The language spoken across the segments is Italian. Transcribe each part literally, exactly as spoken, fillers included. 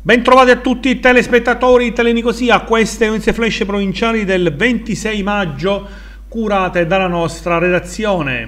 Bentrovati a tutti i telespettatori di Telenicosia, queste notizie flash provinciali del ventisei maggio curate dalla nostra redazione.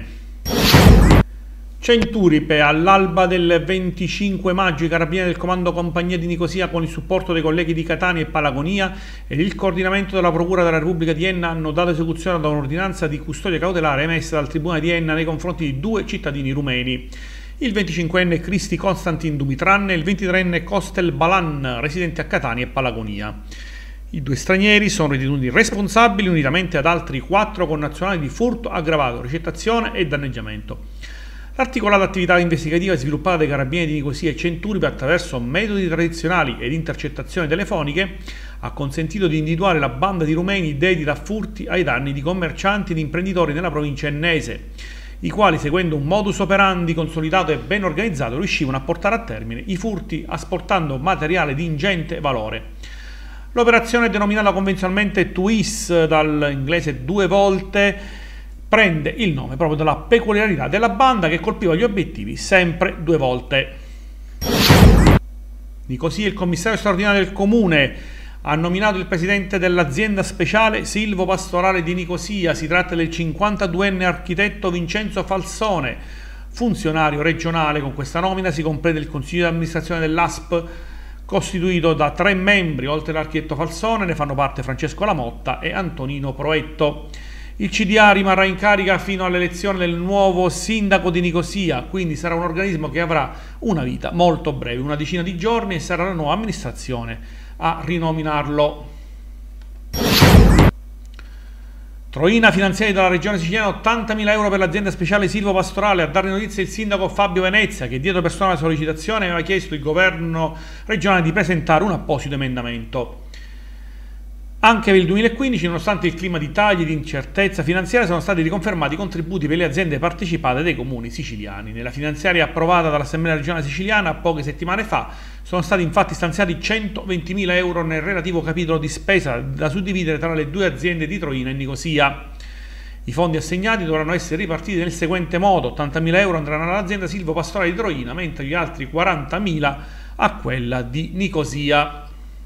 Centuripe, all'alba del venticinque maggio i carabinieri del comando compagnia di Nicosia con il supporto dei colleghi di Catania e Palagonia ed il coordinamento della Procura della Repubblica di Enna hanno dato esecuzione ad un'ordinanza di custodia cautelare emessa dal Tribunale di Enna nei confronti di due cittadini rumeni. Il venticinquenne Cristi Constantin Dumitran e il ventitreenne Kostel Balan, residenti a Catania e Palagonia. I due stranieri sono ritenuti responsabili unitamente ad altri quattro connazionali di furto aggravato, ricettazione e danneggiamento. L'articolata attività investigativa sviluppata dai carabinieri di Nicosia e Centuripe attraverso metodi tradizionali ed intercettazioni telefoniche ha consentito di individuare la banda di rumeni dedita a furti ai danni di commercianti ed imprenditori nella provincia ennese, i quali, seguendo un modus operandi consolidato e ben organizzato, riuscivano a portare a termine i furti asportando materiale di ingente valore. L'operazione, denominata convenzionalmente twice dall'inglese due volte, prende il nome proprio dalla peculiarità della banda che colpiva gli obiettivi sempre due volte. Nicosia, il commissario straordinario del comune ha nominato il presidente dell'azienda speciale Silvo Pastorale di Nicosia. Si tratta del cinquantaduenne architetto Vincenzo Falsone, funzionario regionale. Con questa nomina si completa il consiglio di amministrazione dell'A S P, costituito da tre membri. Oltre all'architetto Falsone ne fanno parte Francesco Lamotta e Antonino Proetto. Il C D A rimarrà in carica fino all'elezione del nuovo sindaco di Nicosia, quindi sarà un organismo che avrà una vita molto breve, una decina di giorni, e sarà la nuova amministrazione a rinominarlo. Troina, finanziati dalla regione siciliana ottantamila euro per l'azienda speciale Silvo Pastorale. A dare notizia il sindaco Fabio Venezia, che dietro personale sollecitazione aveva chiesto il governo regionale di presentare un apposito emendamento. Anche per il duemilaquindici, nonostante il clima di tagli e di incertezza finanziaria, sono stati riconfermati i contributi per le aziende partecipate dei comuni siciliani. Nella finanziaria approvata dall'Assemblea regionale siciliana poche settimane fa sono stati infatti stanziati centoventimila euro nel relativo capitolo di spesa da suddividere tra le due aziende di Troina e Nicosia. I fondi assegnati dovranno essere ripartiti nel seguente modo: ottantamila euro andranno all'azienda Silvo Pastorale di Troina, mentre gli altri quarantamila a quella di Nicosia.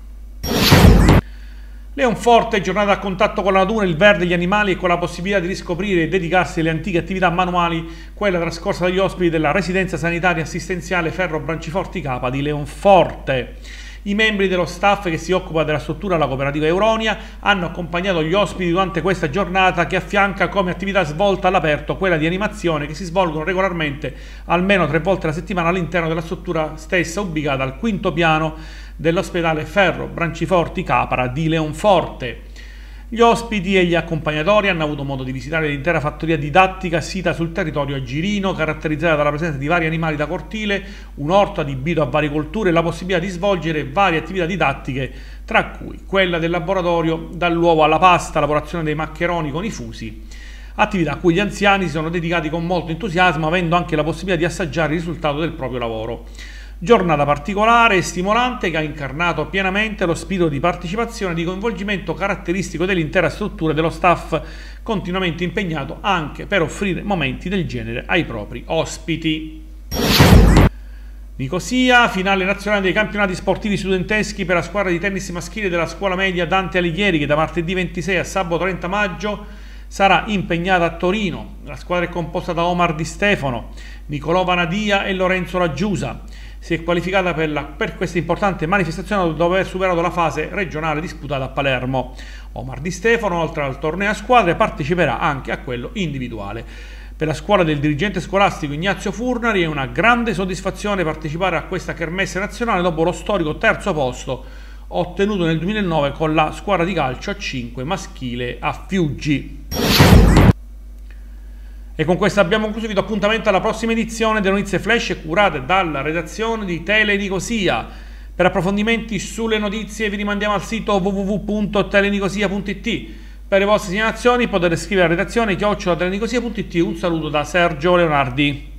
Leonforte, giornata a contatto con la natura, il verde, gli animali e con la possibilità di riscoprire e dedicarsi alle antiche attività manuali, quella trascorsa dagli ospiti della residenza sanitaria assistenziale Ferro Branciforti Capa di Leonforte. I membri dello staff che si occupa della struttura della cooperativa Euronia hanno accompagnato gli ospiti durante questa giornata, che affianca come attività svolta all'aperto quella di animazione, che si svolgono regolarmente almeno tre volte alla settimana all'interno della struttura stessa, ubicata al quinto piano dell'ospedale Ferro Branciforti Capara di Leonforte. Gli ospiti e gli accompagnatori hanno avuto modo di visitare l'intera fattoria didattica sita sul territorio a Girino, caratterizzata dalla presenza di vari animali da cortile, un orto adibito a varie colture e la possibilità di svolgere varie attività didattiche, tra cui quella del laboratorio dall'uovo alla pasta, lavorazione dei maccheroni con i fusi, attività a cui gli anziani si sono dedicati con molto entusiasmo, avendo anche la possibilità di assaggiare il risultato del proprio lavoro. Giornata particolare e stimolante che ha incarnato pienamente lo spirito di partecipazione e di coinvolgimento caratteristico dell'intera struttura e dello staff, continuamente impegnato anche per offrire momenti del genere ai propri ospiti. Nicosia, finale nazionale dei campionati sportivi studenteschi per la squadra di tennis maschile della scuola media Dante Alighieri, che da martedì ventisei a sabato trenta maggio sarà impegnata a Torino. La squadra è composta da Omar Di Stefano, Nicolò Vanadia e Lorenzo Raggiusa. Si è qualificata per, la, per questa importante manifestazione dopo aver superato la fase regionale disputata a Palermo. Omar Di Stefano, oltre al torneo a squadre, parteciperà anche a quello individuale. Per la scuola del dirigente scolastico Ignazio Furnari è una grande soddisfazione partecipare a questa kermesse nazionale dopo lo storico terzo posto ottenuto nel duemilanove con la squadra di calcio a cinque maschile a Fiuggi. E con questo abbiamo concluso. Vi do appuntamento alla prossima edizione delle notizie flash curate dalla redazione di Telenicosia. Per approfondimenti sulle notizie vi rimandiamo al sito w w w punto telenicosia punto i t. Per le vostre segnalazioni potete scrivere alla redazione chiocciola telenicosia punto i t. Un saluto da Sergio Leonardi.